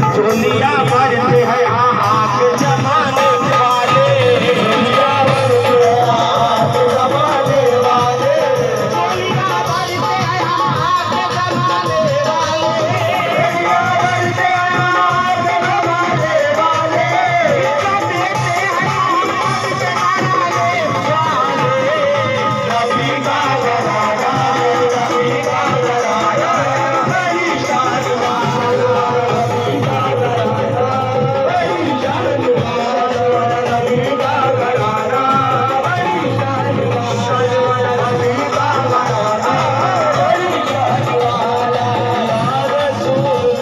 चोलिया भरते हैं आहा के जमाने वाले, चोलिया भरते हैं आहा के जमाने वाले, चोलिया भरते हैं आहा के जमाने वाले, चोलिया भरते हैं आहा के जमाने वाले, देते हैं आहा के जमाने वाले। रबी का घराना, रबी का घराना, बड़ी शान वाला, रबी का घराना, बड़ी शान वाला, रबी का घराना, बड़ी शान वाला, रबी का घराना, बड़ी शान वाला। या रसूल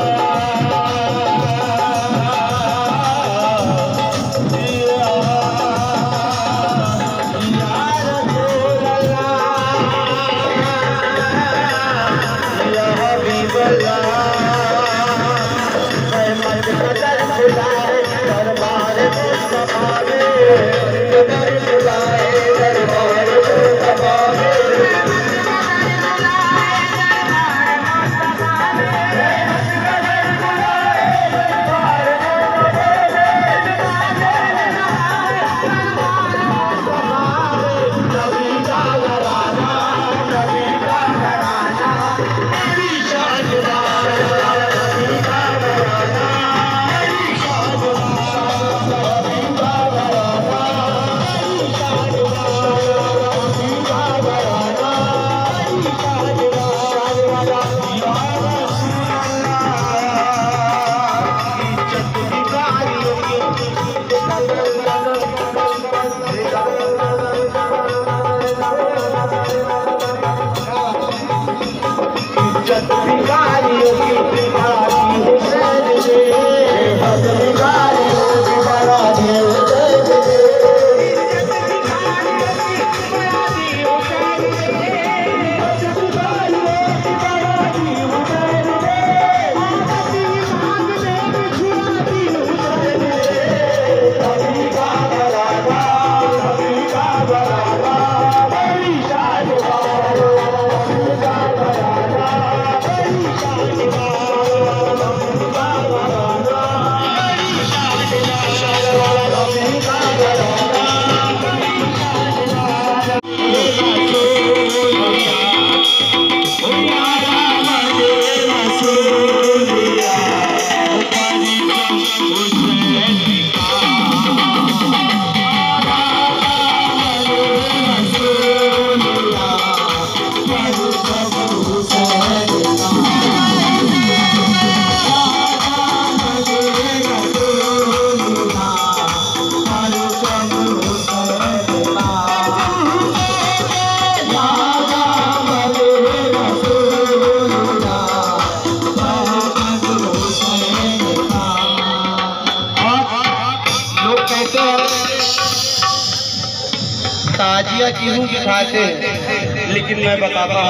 ताजिया क्यों बिठाते हैं, लेकिन मैं बताता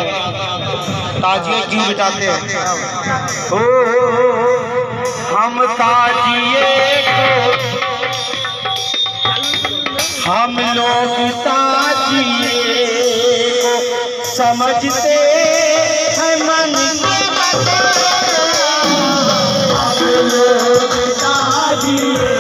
हूँ ताजिया क्यों बिठाते हैं। हम ताजिए को, हम लोग ताजिए को समझते हैं मन की बात, हम लोग ताजिए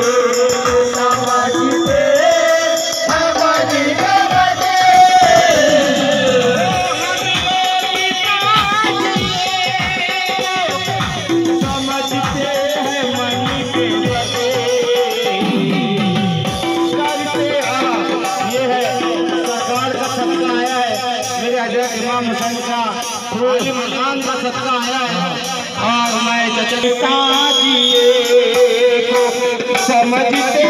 इमाम हुसैन का पूरे मकान का सदका आया है। और मैं ताजिए को समझते